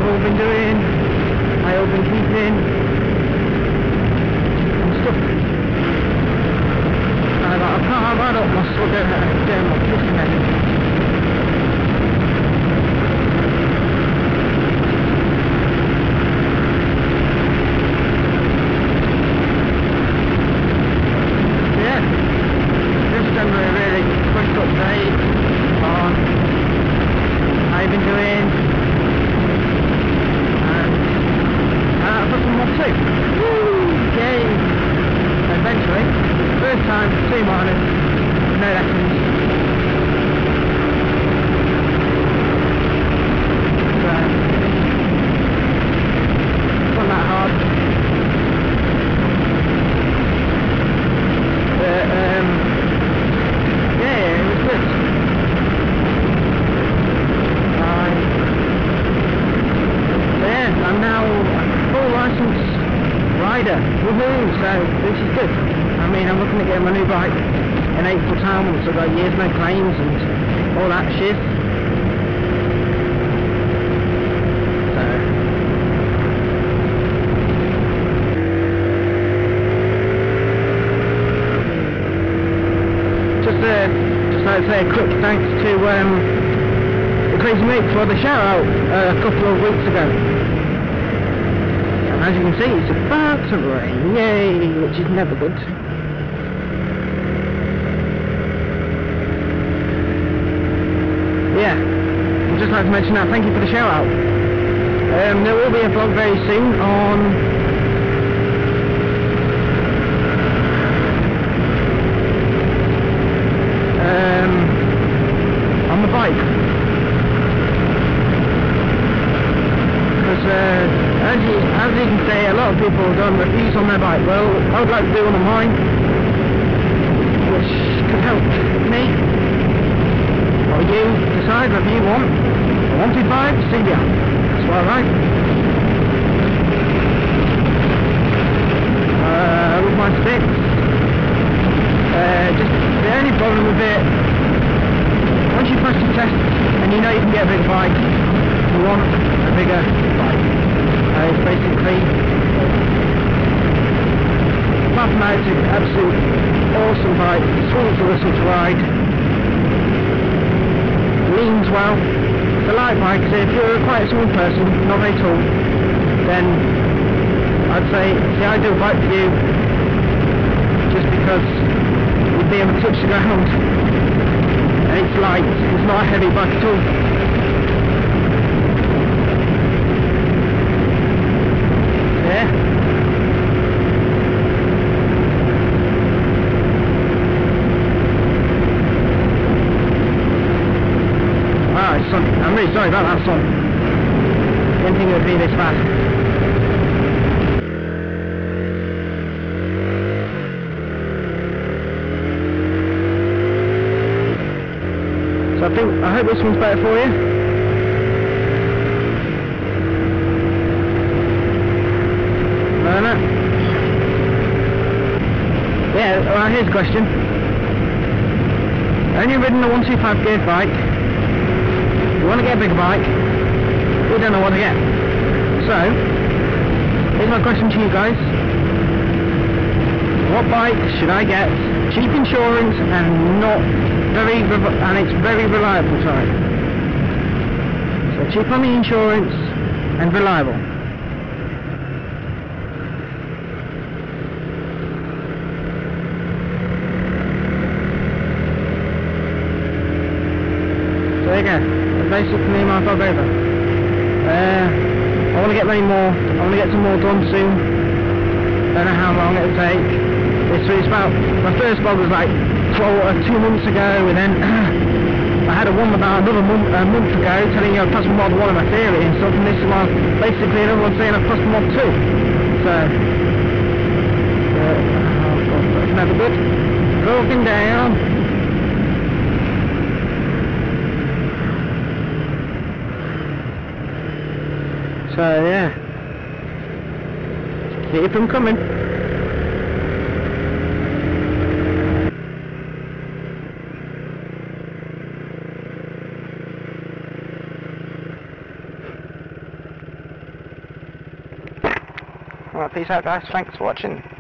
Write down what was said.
I've all been doing, I all been keeping, and stuff. I can't ride up my slug down my fishing head. Woohoo! So this is good. I mean, I'm looking at getting my new bike in April time once I've got years no claims and all that shit. So just like to say a quick thanks to TheCrazyMook for the shout out a couple of weeks ago. As you can see, it's about to rain, yay, which is never good. Yeah, I'd just like to mention that, thank you for the shout out. There will be a vlog very soon on the bike. As you can see, a lot of people have done reviews on their bike. Well, I would like to do one on mine, which could help me or you decide whether you want a 125 CBR. That's what I like. With my sticks, just the only problem with it, once you pass your test and you know you can get a bigger bike, you want a bigger bike. It's basically, apart from that, it's an absolute awesome bike, sweet to listen to ride, leans well. It's a light bike, so if you're quite a small person, not very tall, then I'd say it's the ideal bike for you, just because you'll be able to touch the ground, and it's light, it's not a heavy bike at all. I'm really sorry about that, son. Didn't think it would be this bad. So I hope this one's better for you. No. Yeah, well, here's a question. Only ridden a 125 gear bike. You want to get a bigger bike, we don't know what to get. So, here's my question to you guys. What bike should I get? Cheap insurance and it's very reliable, sorry. So cheap on the insurance and reliable. So there you go. Basically my vlog over. I want to get many more. I want to get some more done soon. Don't know how long it'll take. It's about, my first vlog was like 2 months ago, and then I had one about another month ago telling you I passed mod 1 of my theory and stuff, and this is my, basically another one saying I've passed mod 2. So that's never good. Broken down. So yeah, keep them coming. Alright, peace out guys, thanks for watching.